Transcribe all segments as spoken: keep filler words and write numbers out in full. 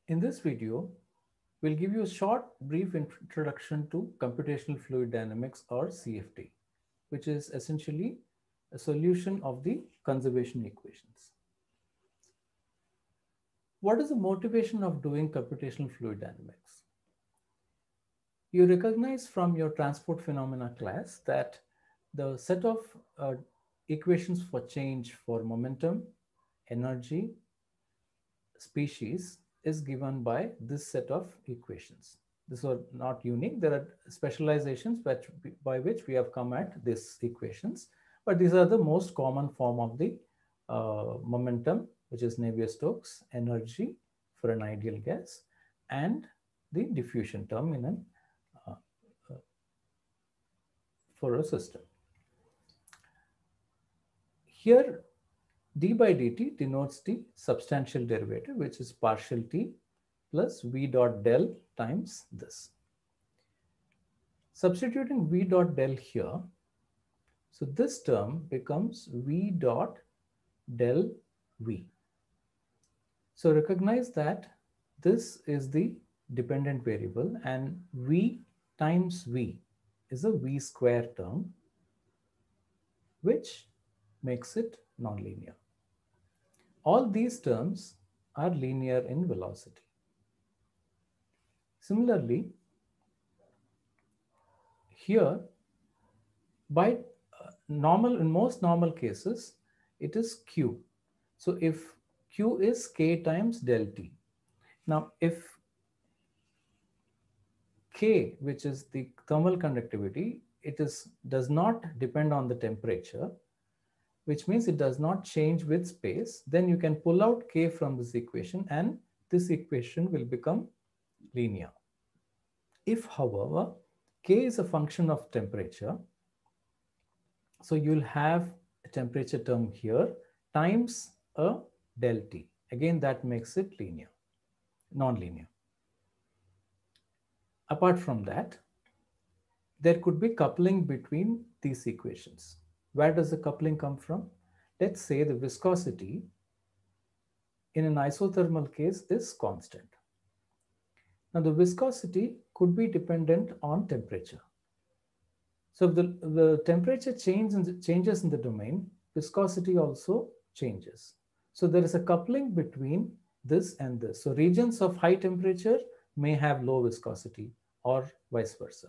In this video, we'll give you a short, brief introduction to computational fluid dynamics, or C F D, which is essentially a solution of the conservation equations. What is the motivation of doing computational fluid dynamics? You recognize from your transport phenomena class that the set of uh, equations for change for momentum, energy, species is given by this set of equations. These are not unique. There are specializations which, by which we have come at these equations, but these are the most common form of the uh, momentum, which is Navier-Stokes, energy for an ideal gas, and the diffusion term in an uh, uh, for a system. Here, d by dt denotes the substantial derivative, which is partial t plus v dot del times this. Substituting v dot del here, so this term becomes v dot del v. So recognize that this is the dependent variable, and v times v is a v square term, which makes it nonlinear. All these terms are linear in velocity. Similarly, here, by uh, normal, in most normal cases, it is Q. So if Q is K times del T. Now, if K, which is the thermal conductivity, it is does not depend on the temperature, which means it does not change with space, then you can pull out K from this equation and this equation will become linear. If, however, K is a function of temperature, so you'll have a temperature term here times a del T. Again, that makes it linear, non-linear. Apart from that, there could be coupling between these equations. Where does the coupling come from? Let's say the viscosity in an isothermal case is constant. Now the viscosity could be dependent on temperature. So if the, the temperature change in the, changes in the domain, viscosity also changes. So there is a coupling between this and this. So regions of high temperature may have low viscosity or vice versa.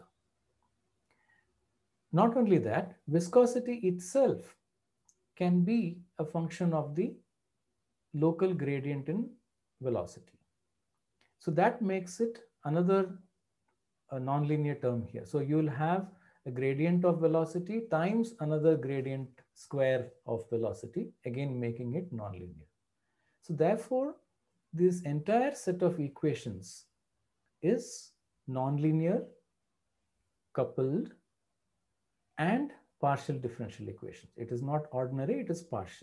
Not only that, viscosity itself can be a function of the local gradient in velocity. So that makes it another a nonlinear term here. So you'll have a gradient of velocity times another gradient square of velocity, again making it nonlinear. So therefore, this entire set of equations is nonlinear, coupled, and partial differential equations. It is not ordinary, it is partial.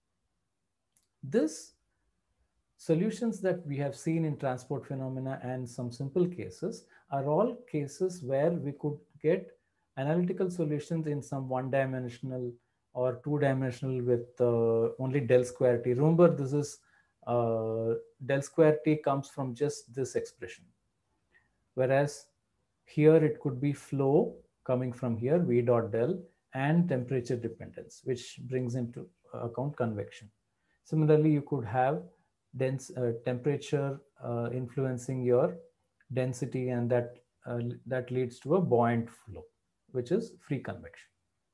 This solutions that we have seen in transport phenomena and some simple cases are all cases where we could get analytical solutions in some one-dimensional or two-dimensional with uh, only del square t. Remember, this is uh, del square t comes from just this expression. Whereas here it could be flow coming from here, v dot del, and temperature dependence, which brings into account convection. Similarly, you could have dense uh, temperature uh, influencing your density, and that uh, that leads to a buoyant flow, which is free convection.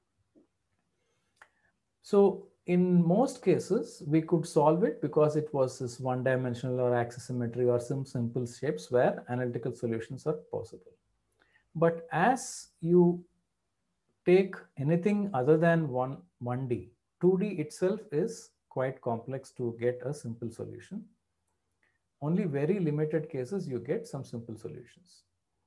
So in most cases, we could solve it because it was this one-dimensional or axis symmetry or some simple shapes where analytical solutions are possible. But as you take anything other than one, 1D, two D itself is quite complex to get a simple solution. Only very limited cases you get some simple solutions.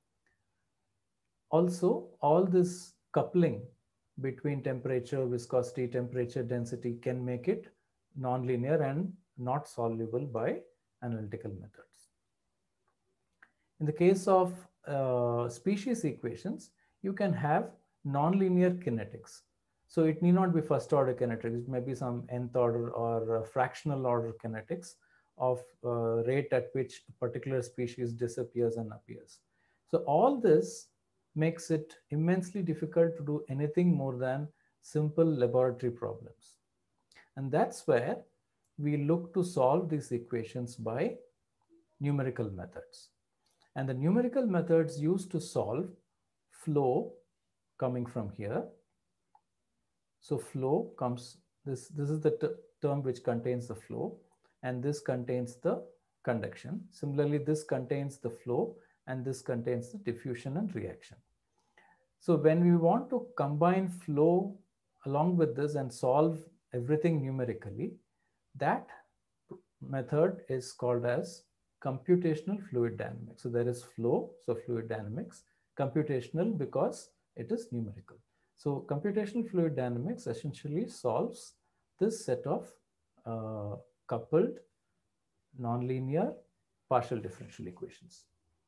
Also, all this coupling between temperature, viscosity, temperature, density can make it nonlinear and not solvable by analytical methods. In the case of uh, species equations, you can have nonlinear kinetics. So it need not be first order kinetics, it may be some nth order or fractional order kinetics, of uh, rate at which a particular species disappears and appears. So all this makes it immensely difficult to do anything more than simple laboratory problems. And that's where we look to solve these equations by numerical methods. And the numerical methods used to solve flow coming from here. So flow comes, this, this is the t- term which contains the flow, and this contains the conduction. Similarly, this contains the flow, and this contains the diffusion and reaction. So when we want to combine flow along with this and solve everything numerically, that method is called as computational fluid dynamics. So there is flow, so fluid dynamics, computational because it is numerical. So computational fluid dynamics essentially solves this set of uh, coupled, nonlinear, partial differential equations.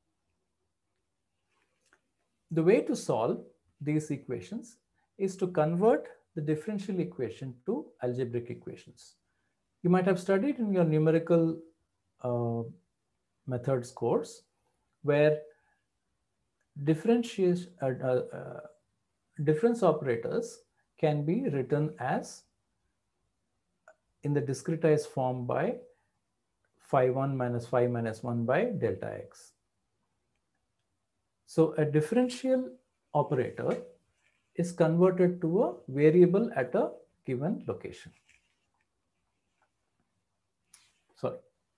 The way to solve these equations is to convert the differential equation to algebraic equations. You might have studied in your numerical uh, methods course where differentiation, uh, uh, uh, difference operators can be written as in the discretized form by phi one minus phi minus one by delta x. So a differential operator is converted to a variable at a given location. Sorry.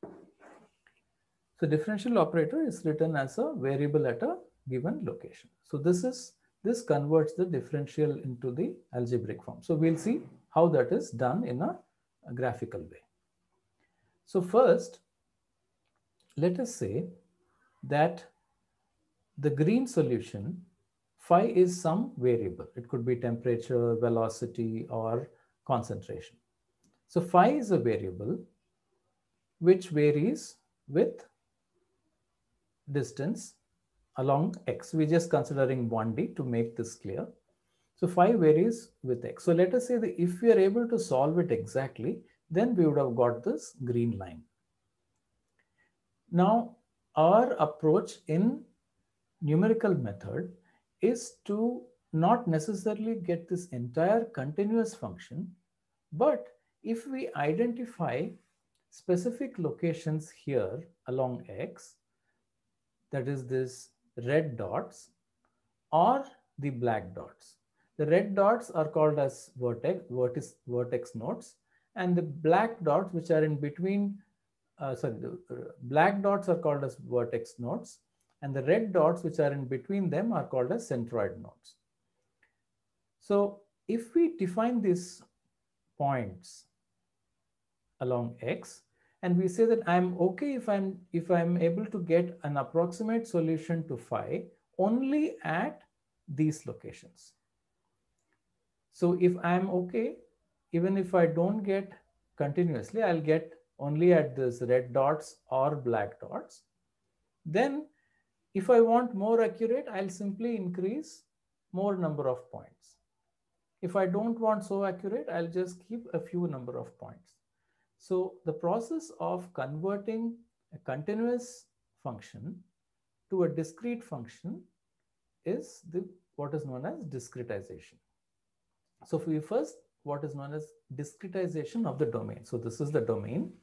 So differential operator is written as a variable at a given location. So this is this converts the differential into the algebraic form. So we'll see how that is done in a, a graphical way. So first, let us say that the green solution phi is some variable. It could be temperature, velocity, or concentration. So phi is a variable which varies with distance along x. We're just considering one D to make this clear. So phi varies with x. So let us say that if we are able to solve it exactly, then we would have got this green line. Now, our approach in numerical method is to not necessarily get this entire continuous function, but if we identify specific locations here along x, that is this red dots or the black dots. The red dots are called as vertex, vertex, vertex nodes, and the black dots which are in between, uh, sorry, the uh, black dots are called as vertex nodes, and the red dots which are in between them are called as centroid nodes. So if we define these points along x, and we say that I'm okay if I'm if I'm able to get an approximate solution to phi only at these locations. So if I'm okay, even if I don't get continuously, I'll get only at this red dots or black dots. Then if I want more accurate, I'll simply increase more number of points. If I don't want so accurate, I'll just keep a few number of points. So the process of converting a continuous function to a discrete function is the what is known as discretization. So we first what is known as discretization of the domain. So this is the domain.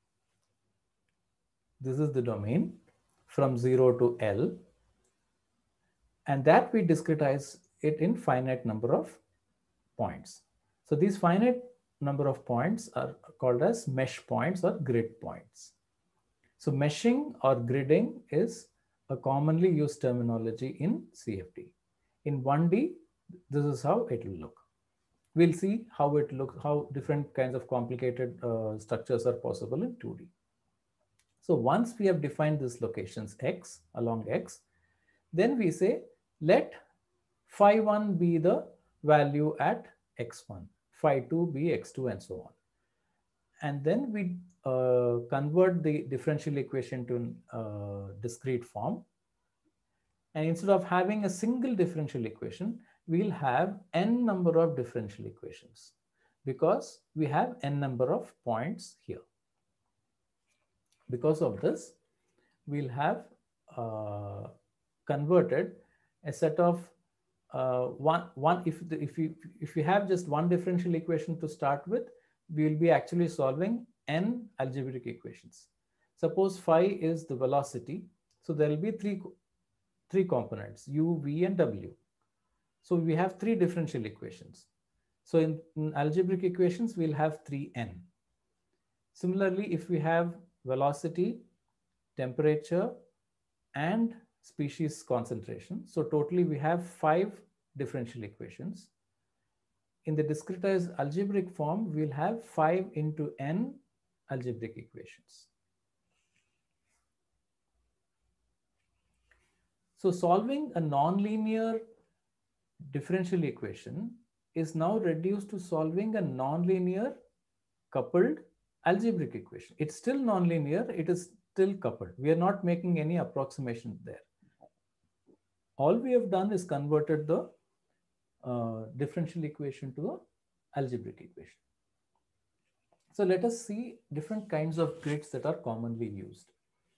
This is the domain from zero to L, and that we discretize it in finite number of points. So these finite number of points are called as mesh points or grid points. So meshing or gridding is a commonly used terminology in C F D. In one D, this is how it will look. We'll see how it looks, how different kinds of complicated uh, structures are possible in two D. So once we have defined these locations x along x, then we say let phi one be the value at x one, phi two be x two, and so on. And then we uh, convert the differential equation to uh, discrete form. And instead of having a single differential equation, we'll have n number of differential equations because we have n number of points here. Because of this, we'll have uh, converted a set of uh, one one if the, if you if you have just one differential equation to start with, we will be actually solving n algebraic equations. Suppose phi is the velocity, so there will be three three components, u, v, and w. So we have three differential equations. So in, in algebraic equations, we'll have three n. Similarly, if we have velocity, temperature, and species concentration, so totally we have five differential equations. In the discretized algebraic form, we'll have five into n algebraic equations. So solving a nonlinear differential equation is now reduced to solving a nonlinear coupled algebraic equation. It's still nonlinear, it is still coupled. We are not making any approximation there. All we have done is converted the uh, differential equation to the algebraic equation. So let us see different kinds of grids that are commonly used.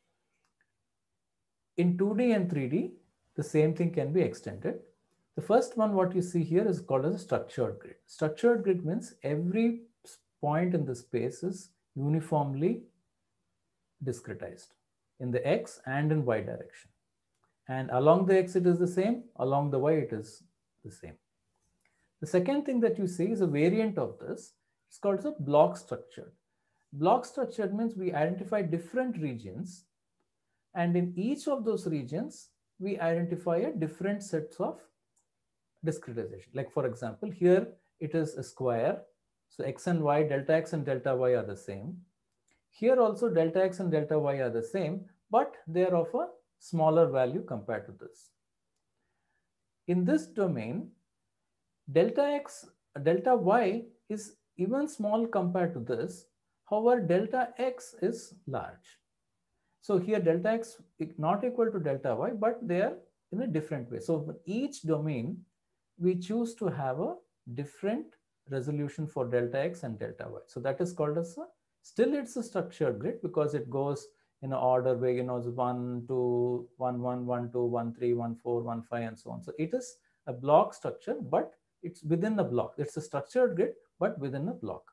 In two D and three D, the same thing can be extended. The first one, what you see here, is called as a structured grid. Structured grid means every point in the space is uniformly discretized in the x and in y direction. And along the x it is the same, along the y it is the same. The second thing that you see is a variant of this. It's called as a block structured. Block structured means we identify different regions, and in each of those regions, we identify a different sets of discretization. Like for example, here it is a square. So x and y, delta x and delta y are the same. Here also delta x and delta y are the same, but they are of a smaller value compared to this. In this domain, delta x, delta y is even small compared to this. However, delta x is large. So here delta x is not equal to delta y, but they are in a different way. So for each domain, we choose to have a different resolution for delta x and delta y. So that is called as a, still it's a structured grid because it goes in an order where, you know, it's one, two, one, one, one, two, one, three, one, four, one, five, and so on. So it is a block structure, but it's within a block. It's a structured grid, but within a block.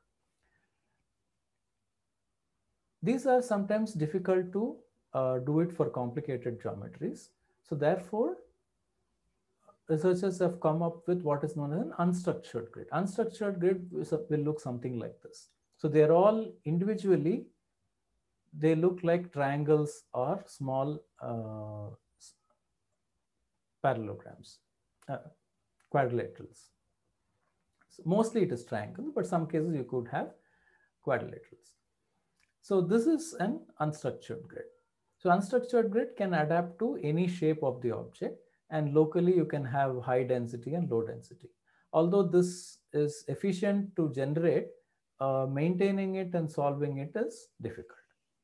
These are sometimes difficult to uh, do it for complicated geometries. So therefore, researchers have come up with what is known as an unstructured grid. Unstructured grid will look something like this. So they're all individually, they look like triangles or small uh, parallelograms, uh, quadrilaterals. So mostly it is triangle, but some cases you could have quadrilaterals. So this is an unstructured grid. So unstructured grid can adapt to any shape of the object, and locally you can have high density and low density. Although this is efficient to generate, uh, maintaining it and solving it is difficult.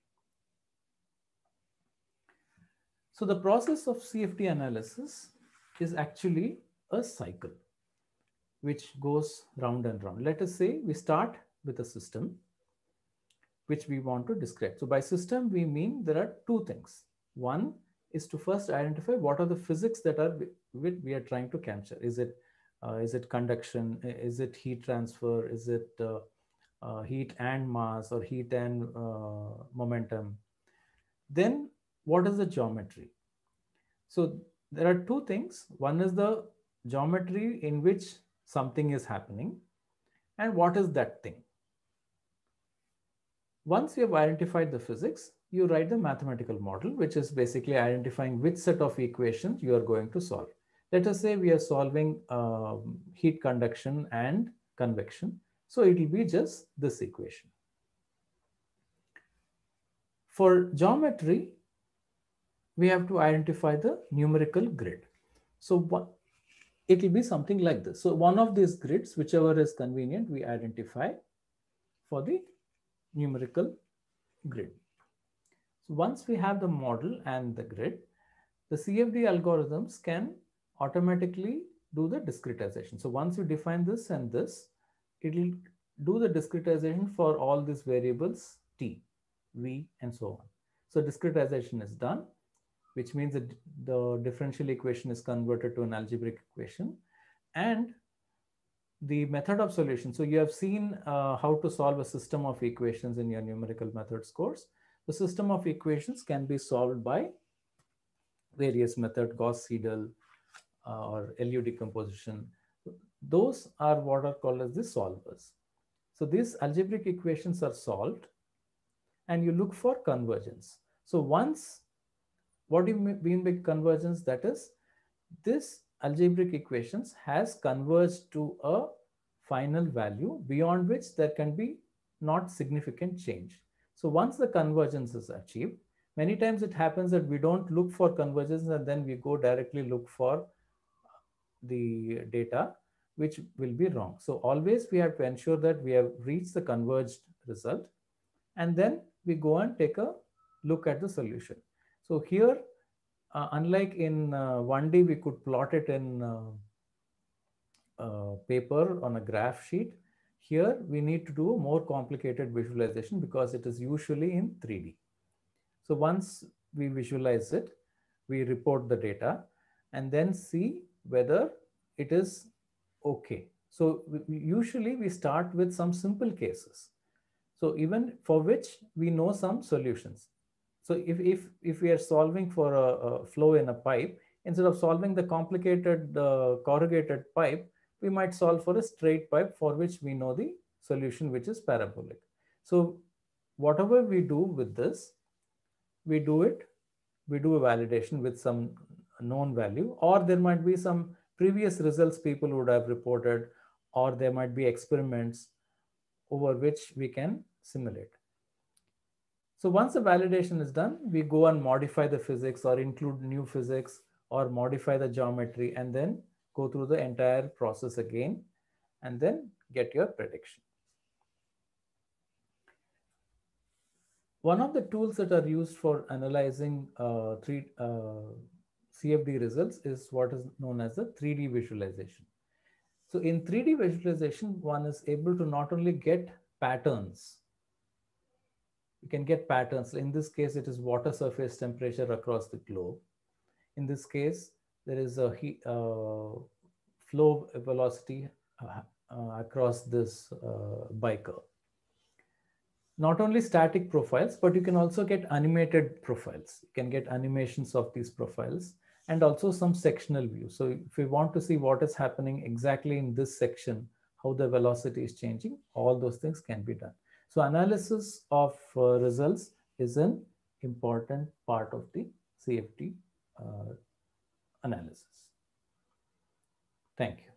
So the process of C F D analysis is actually a cycle which goes round and round. Let us say we start with a system which we want to describe. So by system, we mean there are two things. One is to first identify what are the physics that are we are trying to capture. Is it uh, is it conduction? Is it heat transfer? Is it uh, uh, heat and mass, or heat and uh, momentum? Then what is the geometry? So there are two things. One is the geometry in which something is happening, and what is that thing? Once you have identified the physics, you write the mathematical model, which is basically identifying which set of equations you are going to solve. Let us say we are solving um, heat conduction and convection. So it will be just this equation. For geometry, we have to identify the numerical grid. So what, it will be something like this. So one of these grids, whichever is convenient, we identify for the numerical grid. So once we have the model and the grid, the C F D algorithms can automatically do the discretization. So once you define this and this, it will do the discretization for all these variables t, v, and so on. So discretization is done, which means that the differential equation is converted to an algebraic equation. And the method of solution. So you have seen uh, how to solve a system of equations in your numerical methods course. The system of equations can be solved by various methods, Gauss-Seidel uh, or L U decomposition. Those are what are called as the solvers. So these algebraic equations are solved and you look for convergence. So once, what do you mean by convergence? That is, this algebraic equations has converged to a final value beyond which there can be not significant change. So once the convergence is achieved, many times it happens that we don't look for convergence and then we go directly look for the data, which will be wrong. So always we have to ensure that we have reached the converged result, and then we go and take a look at the solution. So here, uh, unlike in uh, one D, we could plot it in uh, uh, paper on a graph sheet. Here we need to do a more complicated visualization because it is usually in three D. So once we visualize it, we report the data and then see whether it is okay. So we, usually we start with some simple cases. So even for which we know some solutions. So if, if, if we are solving for a, a flow in a pipe, instead of solving the complicated uh, corrugated pipe, we might solve for a straight pipe for which we know the solution, which is parabolic. So whatever we do with this, we do it, we do a validation with some known value, or there might be some previous results people would have reported, or there might be experiments over which we can simulate. So once the validation is done, we go and modify the physics or include new physics or modify the geometry and then go through the entire process again and then get your prediction. One of the tools that are used for analyzing uh, three, uh, C F D results is what is known as the three D visualization. So in three D visualization, one is able to not only get patterns, you can get patterns. In this case, it is water surface temperature across the globe. In this case, there is a heat, uh, flow velocity uh, uh, across this uh, biker. Not only static profiles, but you can also get animated profiles. You can get animations of these profiles and also some sectional view. So if you want to see what is happening exactly in this section, how the velocity is changing, all those things can be done. So analysis of uh, results is an important part of the C F D uh, analysis. Thank you.